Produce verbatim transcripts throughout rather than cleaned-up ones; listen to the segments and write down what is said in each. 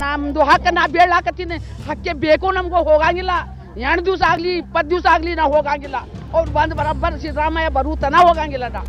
ನಮ್ದು ಹಕ್ಕ ನಾ ಬೇಳಾಕತ್ತೀನಿ ಹಕ್ಕೆ ಬೇಕು ನಮ್ಗೆ ಹೋಗಂಗಿಲ್ಲ ಎಂಟು ದಿವಸ ಆಗಲಿ ಇಪ್ಪತ್ತು ದಿವಸ ಆಗಲಿ ನಾವು ಹೋಗಂಗಿಲ್ಲ ಅವ್ರು ಬಂದು ಬರಬ್ಬರ್ ಸಿದ್ದರಾಮಯ್ಯ ಬರು ತನ ಹೋಗಂಗಿಲ್ಲ ನಾ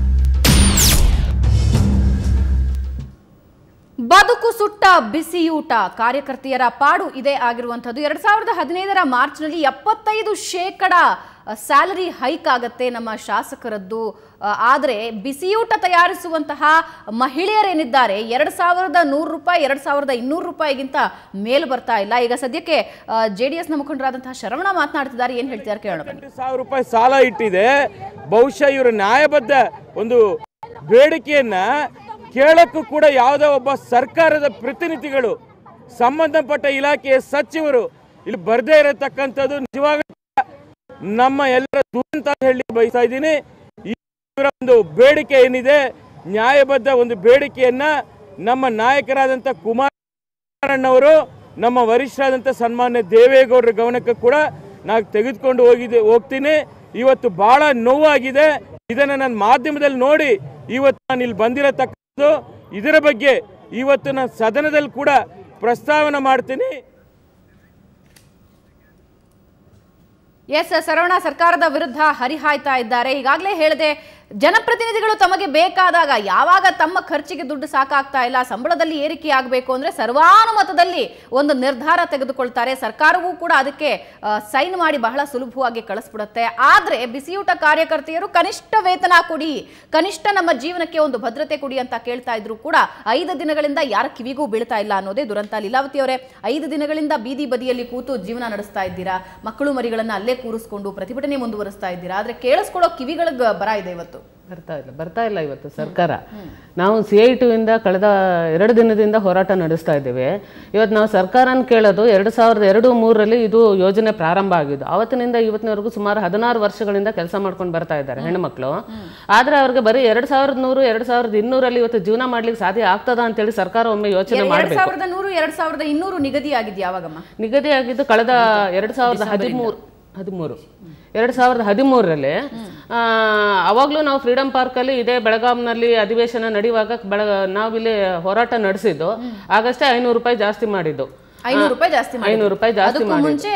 ಬದುಕು ಸುಟ್ಟ ಬಿಸಿಯೂಟ ಕಾರ್ಯಕರ್ತೆಯರ ಪಾಡು ಇದೇ ಆಗಿರುವಂಥದ್ದು. ಎರಡ್ ಸಾವಿರದ ಹದಿನೈದರ ಮಾರ್ಚ್ನಲ್ಲಿ ಎಪ್ಪತ್ತೈದು ಶೇಕಡ ಸ್ಯಾಲರಿ ಹೈಕ್ ಆಗತ್ತೆ ನಮ್ಮ ಶಾಸಕರದ್ದು. ಆದರೆ ಬಿಸಿಯೂಟ ತಯಾರಿಸುವಂತಹ ಮಹಿಳೆಯರೇನಿದ್ದಾರೆ ಎರಡು ಸಾವಿರದ ನೂರು ರೂಪಾಯಿ ಎರಡು ಸಾವಿರದ ಇನ್ನೂರು ರೂಪಾಯಿಗಿಂತ ಮೇಲು ಬರ್ತಾ ಇಲ್ಲ. ಈಗ ಸದ್ಯಕ್ಕೆ ಜೆ ಡಿ ಎಸ್ನ ಮುಖಂಡರಾದಂತಹ ಶರವಣ ಮಾತನಾಡ್ತಿದ್ದಾರೆ, ಏನ್ ಹೇಳ್ತಿದ್ದಾರೆ ಕೇಳೋಣ. ಎಂಟು ಸಾವಿರ ರೂಪಾಯಿ ಸಾಲ ಇಟ್ಟಿದೆ. ಬಹುಶಃ ಇವರು ನ್ಯಾಯಬದ್ಧ ಒಂದು ಬೇಡಿಕೆಯನ್ನ ಕೇಳಕ್ಕೂ ಕೂಡ ಯಾವುದೋ ಒಬ್ಬ ಸರ್ಕಾರದ ಪ್ರತಿನಿಧಿಗಳು ಸಂಬಂಧಪಟ್ಟ ಇಲಾಖೆಯ ಸಚಿವರು ಇಲ್ಲಿ ಬರದೇ ಇರತಕ್ಕಂಥದ್ದು ನಿಜವಾಗ ನಮ್ಮ ಎಲ್ಲರ ದುರಂತ ಹೇಳಿ ಬಯಸ್ತಾ ಇದ್ದೀನಿ. ಇವರ ಒಂದು ಬೇಡಿಕೆ ಏನಿದೆ ನ್ಯಾಯಬದ್ಧ ಒಂದು ಬೇಡಿಕೆಯನ್ನ ನಮ್ಮ ನಾಯಕರಾದಂಥ ಕುಮಾರಣ್ಣವರು ನಮ್ಮ ವರಿಷ್ಠರಾದಂಥ ಸನ್ಮಾನ್ಯ ದೇವೇಗೌಡರ ಗಮನಕ್ಕೆ ಕೂಡ ನಾನು ತೆಗೆದುಕೊಂಡು ಹೋಗಿದ್ದೆ ಹೋಗ್ತೀನಿ. ಇವತ್ತು ಬಹಳ ನೋವಾಗಿದೆ. ಇದನ್ನು ನಾನು ಮಾಧ್ಯಮದಲ್ಲಿ ನೋಡಿ ಇವತ್ತು ನಾನು ಇಲ್ಲಿ ಬಂದಿರತಕ್ಕಂಥದ್ದು. ಇದರ ಬಗ್ಗೆ ಇವತ್ತು ನಾನು ಸದನದಲ್ಲಿ ಕೂಡ ಪ್ರಸ್ತಾವನೆ ಮಾಡ್ತೀನಿ. ಎಸ್ ಸರವಣ ಸರ್ಕಾರದ ವಿರುದ್ಧ ಹರಿಹಾಯ್ತಾ ಇದ್ದಾರೆ. ಈಗಾಗಲೇ ಹೇಳಿದೆ, ಜನಪ್ರತಿನಿಧಿಗಳು ತಮಗೆ ಬೇಕಾದಾಗ ಯಾವಾಗ ತಮ್ಮ ಖರ್ಚಿಗೆ ದುಡ್ಡು ಸಾಕಾಗ್ತಾ ಇಲ್ಲ, ಸಂಬಳದಲ್ಲಿ ಏರಿಕೆ ಆಗಬೇಕು ಅಂದ್ರೆ ಸರ್ವಾನುಮತದಲ್ಲಿ ಒಂದು ನಿರ್ಧಾರ ತೆಗೆದುಕೊಳ್ತಾರೆ. ಸರ್ಕಾರವೂ ಕೂಡ ಅದಕ್ಕೆ ಸೈನ್ ಮಾಡಿ ಬಹಳ ಸುಲಭವಾಗಿ ಕಳಿಸ್ಬಿಡುತ್ತೆ. ಆದ್ರೆ ಬಿಸಿಯೂಟ ಕಾರ್ಯಕರ್ತೆಯರು ಕನಿಷ್ಠ ವೇತನ ಕೊಡಿ, ಕನಿಷ್ಠ ನಮ್ಮ ಜೀವನಕ್ಕೆ ಒಂದು ಭದ್ರತೆ ಕೊಡಿ ಅಂತ ಕೇಳ್ತಾ ಇದ್ರು ಕೂಡ ಐದು ದಿನಗಳಿಂದ ಯಾರ ಕಿವಿಗೂ ಬೀಳ್ತಾ ಇಲ್ಲ ಅನ್ನೋದೇ ದುರಂತ. ಲೀಲಾವತಿ ಅವರೇ, ಐದು ದಿನಗಳಿಂದ ಬೀದಿ ಬದಿಯಲ್ಲಿ ಕೂತು ಜೀವನ ನಡೆಸ್ತಾ ಇದ್ದೀರಾ, ಮಕ್ಕಳು ಮರಿಗಳನ್ನ ಅಲ್ಲೇ ಕೂರಿಸ್ಕೊಂಡು ಪ್ರತಿಭಟನೆ ಮುಂದುವರಿಸ್ತಾ ಇದ್ದೀರಾ, ಆದ್ರೆ ಕೇಳಿಸ್ಕೊಳ್ಳೋ ಕಿವಿಗಳಿಗೆ ಬರ ಇದೆ. ಇವತ್ತು ಬರ್ತಾ ಇಲ್ಲ ಬರ್ತಾ ಇಲ್ಲ ಇವತ್ತು ಸರ್ಕಾರ. ನಾವು ಸಿ ಐ ಟಿ ಇಂದ ಕಳೆದ ಎರಡು ದಿನದಿಂದ ಹೋರಾಟ ನಡೆಸ್ತಾ ಇದ್ದೇವೆ. ಇವತ್ತು ನಾವು ಸರ್ಕಾರನ ಕೇಳೋದು ಎರಡು ಸಾವಿರದ ಎರಡು ಮೂರರಲ್ಲಿ ಇದು ಯೋಜನೆ ಪ್ರಾರಂಭ ಆಗಿದ್ದು. ಅವತ್ತಿನಿಂದ ಇವತ್ತಿನವರೆಗೂ ಸುಮಾರು ಹದಿನಾರು ವರ್ಷಗಳಿಂದ ಕೆಲಸ ಮಾಡ್ಕೊಂಡು ಬರ್ತಾ ಇದ್ದಾರೆ ಹೆಣ್ಮಕ್ಳು. ಆದ್ರೆ ಅವ್ರಿಗೆ ಬರೀ ಎರಡ್ ಸಾವಿರದ ನೂರು ಎರಡ್ ಸಾವಿರದ ಇನ್ನೂರಲ್ಲಿ ಇವತ್ತು ಜೀವನ ಮಾಡ್ಲಿಕ್ಕೆ ಸಾಧ್ಯ ಆಗ್ತದ ಅಂತೇಳಿ ಸರ್ಕಾರ ಒಮ್ಮೆ ಯೋಚನೆ ಮಾಡಬೇಕು. ಸಾವಿರದ ನೂರು ಎರಡ್ ಸಾವಿರದ ಇನ್ನೂರು ನಿಗದಿ ಆಗಿದ್ದು ಯಾವಾಗಮ್ಮ? ನಿಗದಿ ಆಗಿದ್ದು ಕಳೆದ ಎರಡ್ ಸಾವಿರದ ಹದಿಮೂರು ಹದಿಮೂರು ಎರಡ್ ಸಾವಿರದ ಹದಿಮೂರರಲ್ಲಿ ಅವಾಗಲೂ ನಾವು ಫ್ರೀಡಂ ಪಾರ್ಕ್ ಅಲ್ಲಿ ಇದೇ ಬೆಳಗಾಂನಲ್ಲಿ ಅಧಿವೇಶನ ನಡೆಯುವಾಗ ಬೆಳಗ ನಾವಿಲ್ಲಿ ಹೋರಾಟ ನಡೆಸಿದ್ದು. ಆಗಷ್ಟೇ ಐನೂರು ರೂಪಾಯಿ ಜಾಸ್ತಿ ಮಾಡಿದ್ದು. ಐನೂರು ರೂಪಾಯಿ ಜಾಸ್ತಿ ಐನೂರು ರೂಪಾಯಿ ಜಾಸ್ತಿ ಮುಂಚೆ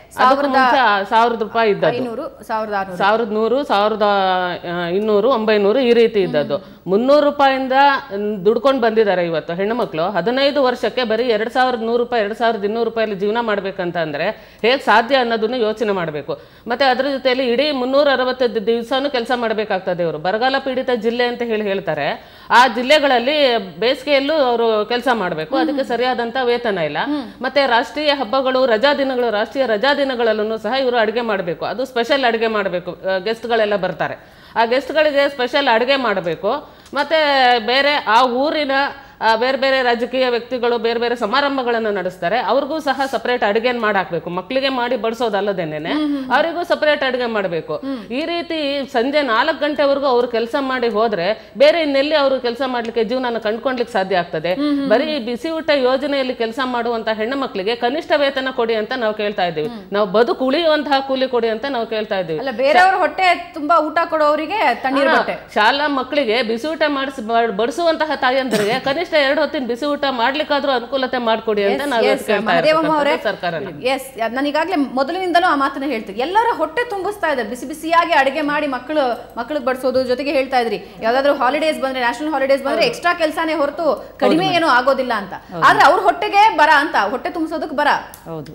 ಸಾವಿರದ ರೂಪಾಯಿ ಇದ್ದದ್ದು, ಸಾವಿರದ ನೂರು ಸಾವಿರದ ಇನ್ನೂರು ಒಂಬೈನೂರು ಈ ರೀತಿ ಇದ್ದದ್ದು. ಮುನ್ನೂರು ರೂಪಾಯಿಂದ ದುಡ್ಕೊಂಡು ಬಂದಿದ್ದಾರೆ ಇವತ್ತು ಹೆಣ್ಣು ಮಕ್ಕಳು. ಹದಿನೈದು ವರ್ಷಕ್ಕೆ ಬರೀ ಎರಡ್ ಸಾವಿರದ ನೂರು ರೂಪಾಯಿ ಎರಡ್ ಸಾವಿರದ ಇನ್ನೂರು ರೂಪಾಯಲ್ಲಿ ಜೀವನ ಮಾಡ್ಬೇಕಂತ ಅಂದ್ರೆ ಹೇಗೆ ಸಾಧ್ಯ ಅನ್ನೋದನ್ನು ಯೋಚನೆ ಮಾಡಬೇಕು. ಮತ್ತೆ ಅದ್ರ ಜೊತೆಯಲ್ಲಿ ಇಡೀ ಮುನ್ನೂರ ಅರವತ್ತೈದು ದಿವಸನೂ ಕೆಲಸ ಮಾಡಬೇಕಾಗ್ತದೆ. ಇವರು ಬರಗಾಲ ಪೀಡಿತ ಜಿಲ್ಲೆ ಅಂತ ಹೇಳಿ ಹೇಳ್ತಾರೆ. ಆ ಜಿಲ್ಲೆಗಳಲ್ಲಿ ಬೇಸಿಗೆಯಲ್ಲೂ ಅವರು ಕೆಲಸ ಮಾಡಬೇಕು, ಅದಕ್ಕೆ ಸರಿಯಾದಂತ ವೇತನ ಇಲ್ಲ. ಮತ್ತೆ ರಾಷ್ಟ್ರೀಯ ಹಬ್ಬಗಳು, ರಜಾ ದಿನಗಳು, ರಾಷ್ಟ್ರೀಯ ರಜಾ ದಿನಗಳಲ್ಲೂ ಸಹ ಇವರು ಅಡುಗೆ ಮಾಡಬೇಕು. ಅದು ಸ್ಪೆಷಲ್ ಅಡುಗೆ ಮಾಡಬೇಕು. ಗೆಸ್ಟ್ಗಳೆಲ್ಲ ಬರ್ತಾರೆ, ಆ ಗೆಸ್ಟ್ಗಳಿಗೆ ಸ್ಪೆಷಲ್ ಅಡುಗೆ ಮಾಡಬೇಕು. ಮತ್ತೆ ಬೇರೆ ಆ ಊರಿನ ಬೇರೆ ಬೇರೆ ರಾಜಕೀಯ ವ್ಯಕ್ತಿಗಳು ಬೇರೆ ಬೇರೆ ಸಮಾರಂಭಗಳನ್ನು ನಡೆಸ್ತಾರೆ, ಅವ್ರಿಗೂ ಸಹ ಸಪರೇಟ್ ಅಡುಗೆ ಮಾಡಾಕ್ಬೇಕು. ಮಕ್ಕಳಿಗೆ ಮಾಡಿ ಬಡಿಸೋದಲ್ಲದೇನೆ ಅವರಿಗೂ ಸಪರೇಟ್ ಅಡುಗೆ ಮಾಡಬೇಕು. ಈ ರೀತಿ ಸಂಜೆ ನಾಲ್ಕು ಗಂಟೆವರೆಗೂ ಅವ್ರು ಕೆಲಸ ಮಾಡಿ ಹೋದ್ರೆ ಬೇರೆ ಇನ್ನೆಲ್ಲಿ ಅವರು ಕೆಲಸ ಮಾಡ್ಲಿಕ್ಕೆ ಜೀವನ ಕಂಡ್ಕೊಂಡ್ಲಿಕ್ಕೆ ಸಾಧ್ಯ ಆಗ್ತದೆ? ಬರೀ ಬಿಸಿ ಊಟ ಯೋಜನೆಯಲ್ಲಿ ಕೆಲಸ ಮಾಡುವಂತ ಹೆಣ್ಣು ಮಕ್ಕಳಿಗೆ ಕನಿಷ್ಠ ವೇತನ ಕೊಡಿ ಅಂತ ನಾವು ಕೇಳ್ತಾ ಇದ್ದೀವಿ. ನಾವು ಬದುಕು ಉಳಿಯುವಂತಹ ಕೂಲಿ ಕೊಡಿ ಅಂತ ನಾವು ಕೇಳ್ತಾ ಇದ್ದೀವಿ. ಬೇರೆಯವ್ರ ಹೊಟ್ಟೆ ತುಂಬಾ ಊಟ ಕೊಡೋರಿಗೆ ತಣ್ಣೀರು ಬಟ್ಟೆ, ಶಾಲಾ ಮಕ್ಕಳಿಗೆ ಬಿಸಿ ಊಟ ಮಾಡಿಸಿ ಬಡಿಸುವಂತಹ ತಾಯಂದರಿಗೆ ಕನಿಷ್ಠ ಎರಡು ಹೊತ್ತಿನ ಬಿಸಿ ಊಟ ಮಾಡ್ಲಿಕ್ಕಾದ್ರೂ ಅನುಕೂಲತೆ ಮಾಡ್ಕೊಡಿ ಅಂತ ನಾವು ಸರ್ಕಾರ. ಎಸ್, ನಾನು ಈಗಾಗಲೇ ಮೊದಲಿನಿಂದಲೂ ಆ ಮಾತನ್ನ ಹೇಳ್ತೀವಿ. ಎಲ್ಲರ ಹೊಟ್ಟೆ ತುಂಬಿಸ್ತಾ ಇದ್ದಾರೆ, ಬಿಸಿ ಬಿಸಿಯಾಗಿ ಅಡುಗೆ ಮಾಡಿ ಮಕ್ಕಳು ಮಕ್ಕಳಿಗೆ ಬಡಿಸೋದು. ಜೊತೆಗೆ ಹೇಳ್ತಾ ಇದ್ರಿ ಯಾವ್ದಾದ್ರು ಹಾಲಿಡೇಸ್ ಬಂದ್ರೆ, ನ್ಯಾಷನಲ್ ಹಾಲಿಡೇಸ್ ಬಂದ್ರೆ ಎಕ್ಸ್ಟ್ರಾ ಕೆಲಸನೇ ಹೊರತು ಕಡಿಮೆ ಏನೂ ಆಗೋದಿಲ್ಲ ಅಂತ. ಆದ್ರೆ ಅವ್ರ ಹೊಟ್ಟೆಗೆ ಬರ ಅಂತ, ಹೊಟ್ಟೆ ತುಂಬಿಸೋದಕ್ಕೆ ಬರ. ಹೌದು,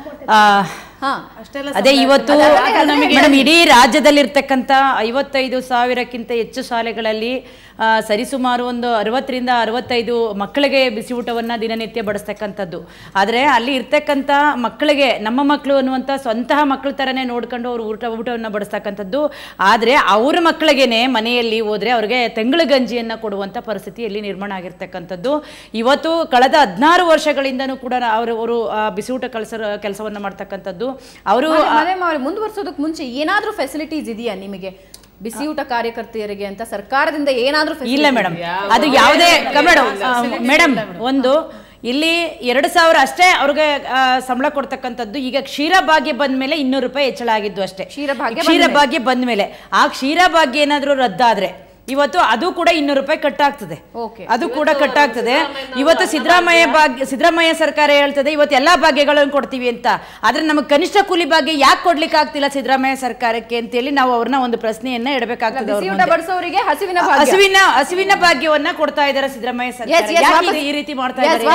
ಅದೇ ಇವತ್ತು ಮೇಡಮ್ ಇಡೀ ರಾಜ್ಯದಲ್ಲಿರ್ತಕ್ಕಂಥ ಐವತ್ತೈದು ಸಾವಿರಕ್ಕಿಂತ ಹೆಚ್ಚು ಶಾಲೆಗಳಲ್ಲಿ ಸರಿಸುಮಾರು ಒಂದು ಅರವತ್ತರಿಂದ ಅರವತ್ತೈದು ಮಕ್ಕಳಿಗೆ ಬಿಸಿ ಊಟವನ್ನು ದಿನನಿತ್ಯ ಬಡಿಸ್ತಕ್ಕಂಥದ್ದು. ಆದರೆ ಅಲ್ಲಿ ಇರ್ತಕ್ಕಂಥ ಮಕ್ಕಳಿಗೆ ನಮ್ಮ ಮಕ್ಕಳು ಅನ್ನುವಂಥ ಸ್ವಂತಹ ಮಕ್ಕಳ ಥರನೇ ನೋಡ್ಕೊಂಡು ಅವರು ಊಟ ಊಟವನ್ನು ಬಡಿಸ್ತಕ್ಕಂಥದ್ದು. ಆದರೆ ಅವ್ರ ಮಕ್ಕಳಿಗೇನೆ ಮನೆಯಲ್ಲಿ ಹೋದರೆ ಅವ್ರಿಗೆ ತೆಂಗಳ ಗಂಜಿಯನ್ನು ಕೊಡುವಂಥ ಪರಿಸ್ಥಿತಿ ಇಲ್ಲಿ ನಿರ್ಮಾಣ ಆಗಿರ್ತಕ್ಕಂಥದ್ದು. ಇವತ್ತು ಕಳೆದ ಹದಿನಾರು ವರ್ಷಗಳಿಂದನೂ ಕೂಡ ಅವರು ಅವರು ಬಿಸಿ ಊಟ ಕಳಿಸ ಕೆಲಸವನ್ನು ಮಾಡ್ತಕ್ಕಂಥದ್ದು. ಅವರು ಮುಂದುವರ್ಸೋದಕ್ಕೆ ಮುಂಚೆ ಏನಾದರೂ ಫೆಸಿಲಿಟೀಸ್ ಇದೆಯಾ ನಿಮಗೆ ಬಿಸಿ ಊಟ ಕಾರ್ಯಕರ್ತೆಯರಿಗೆ ಅಂತ ಸರ್ಕಾರದಿಂದ ಏನಾದರೂ? ಇಲ್ಲ ಮೇಡಮ್, ಅದು ಯಾವುದೇ ಮೇಡಮ್ ಮೇಡಮ್ ಒಂದು ಇಲ್ಲಿ ಎರಡು ಸಾವಿರ ಅಷ್ಟೇ ಅವ್ರಿಗೆ ಸಂಬಳ ಕೊಡ್ತಕ್ಕಂಥದ್ದು. ಈಗ ಕ್ಷೀರಭಾಗ್ಯ ಬಂದ ಮೇಲೆ ಇನ್ನೂರು ರೂಪಾಯಿ ಹೆಚ್ಚಳ ಆಗಿದ್ದು ಅಷ್ಟೇ. ಕ್ಷೀರಭಾಗ್ಯ ಕ್ಷೀರಭಾಗ್ಯ ಬಂದ ಮೇಲೆ ಆ ಕ್ಷೀರಭಾಗ್ಯ ಏನಾದರೂ ರದ್ದಾದ್ರೆ ಇವತ್ತು ಅದು ಕೂಡ ಇನ್ನೂರು ರೂಪಾಯಿ ಕಟ್ಟಾಗ್ತದೆ, Okay. ಅದು ಕೂಡ ಕಟ್ಟಾಗ್ತದೆ. ಇವತ್ತು ಸಿದ್ದರಾಮಯ್ಯ ಭಾಗ್ಯ ಸಿದ್ದರಾಮಯ್ಯ ಸರ್ಕಾರ ಹೇಳ್ತದೆ ಇವತ್ತು ಎಲ್ಲಾ ಭಾಗ್ಯಗಳನ್ನು ಕೊಡ್ತೀವಿ ಅಂತ, ಆದ್ರೆ ನಮಗೆ ಕನಿಷ್ಠ ಕೂಲಿ ಭಾಗ್ಯ ಯಾಕೆ ಕೊಡ್ಲಿಕ್ಕೆ ಆಗ್ತಿಲ್ಲ ಸಿದ್ದರಾಮಯ್ಯ ಸರ್ಕಾರಕ್ಕೆ ಅಂತೇಳಿ ನಾವು ಅವ್ರನ್ನ ಒಂದು ಪ್ರಶ್ನೆಯನ್ನ ಇಡಬೇಕಾಗ್ತದೆ. ಬಡಿಸೋರಿಗೆ ಹಸಿವಿನ ಭಾಗ್ಯ ಹಸಿವಿನ ಹಸಿವಿನ ಭಾಗ್ಯವನ್ನ ಕೊಡ್ತಾ ಇದ್ದಾರೆ ಸಿದ್ದರಾಮಯ್ಯ ಸರ್ಕಾರ. ಯಾಕೆ ಈ ರೀತಿ ಮಾಡ್ತಾ ಇದ್ದಾರೆ?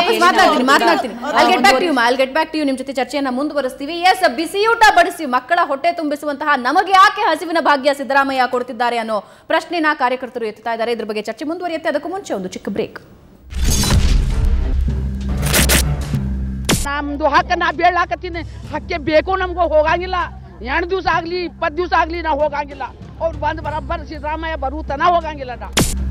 ನಿಮ್ ಜೊತೆ ಚರ್ಚೆಯನ್ನ ಮುಂದುವರಿಸ್ತೀವಿ. ಎಸ್, ಬಿಸಿಯೂಟ ಬಡಿಸಿ ಮಕ್ಕಳ ಹೊಟ್ಟೆ ತುಂಬಿಸುವಂತಹ ನಮಗೆ ಯಾಕೆ ಹಸಿವಿನ ಭಾಗ್ಯ ಸಿದ್ದರಾಮಯ್ಯ ಕೊಡ್ತಿದ್ದಾರೆ ಅನ್ನೋ ಪ್ರಶ್ನೆನ ಕಾರ್ಯಕರ್ತರು ಎತ್ತುತ್ತಾ ಇದ್ದಾರೆ. ಇದ್ರ ಬಗ್ಗೆ ಚರ್ಚೆ ಮುಂದುವರಿಯುತ್ತೆ. ಅದಕ್ಕೂ ಮುಂಚೆ ಒಂದು ಚಿಕ್ಕ ಬ್ರೇಕ್. ನಮ್ದು ಹಕ್ಕ ನಾ ಬೇಳಾಕತ್ತೀನಿ, ಹಕ್ಕೆ ಬೇಕು ನಮ್ಗೆ ಹೋಗಂಗಿಲ್ಲ. ಎಂಟು ದಿವಸ ಆಗ್ಲಿ ಇಪ್ಪತ್ತು ದಿವಸ ಆಗ್ಲಿ ನಾವು ಹೋಗಂಗಿಲ್ಲ. ಅವ್ರು ಬಂದು ಬರಬ್ಬರ್ ಸಿದ್ದರಾಮಯ್ಯ ಬರುತ್ತಾನ ಹೋಗಂಗಿಲ್ಲ. ನಾ